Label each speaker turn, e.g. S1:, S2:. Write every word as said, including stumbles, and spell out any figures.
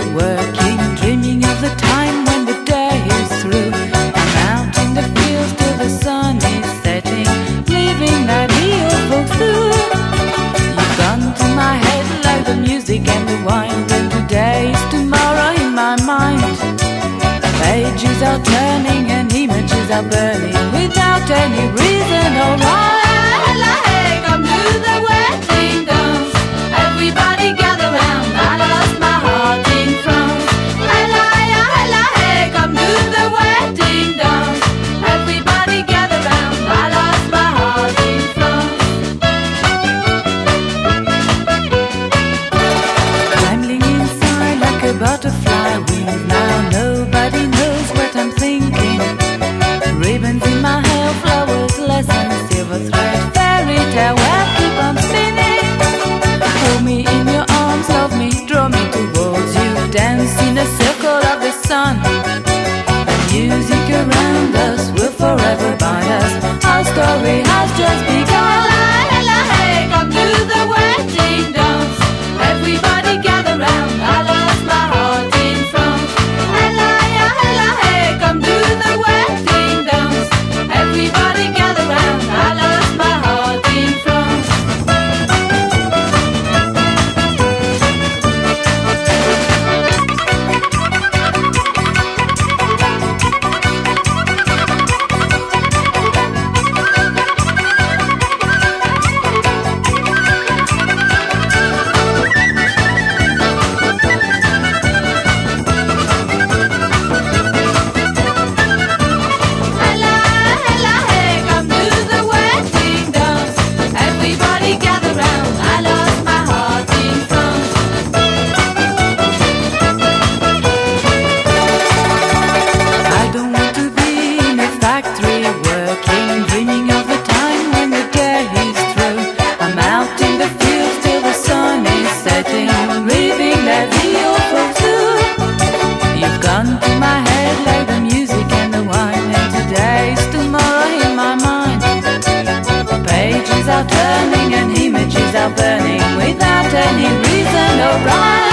S1: working, dreaming of the time when the day is through. I'm out in the fields till the sun is setting, living that real folks do. You've gone to my head like the music and the wine, and today's tomorrow in my mind. Pages are turning and images are burning without any reason or rhyme. Hey, come to the wedding dance, everybody gather round. I lost my heart in France. Hella, hella, hey, come to the wedding dance, everybody gather round. I lost my heart in France. Trembling inside like a butterfly wing, now nobody knows what I'm thinking. Ribbons in my hair, flowers, lessons, silver thread, fairy tale, well, keep on spinning. Hold me in your arms, love me, draw me towards you, dance in a circle of the sun. The music around us will forever bind us. Our story has just begun. Hella, hey, come to the wedding dance, everybody gather round. I lost my heart in France. Hella, hella, hey, come to the wedding dance, everybody gather round. I lost my heart in France. Turning and images are burning without any reason or rhyme.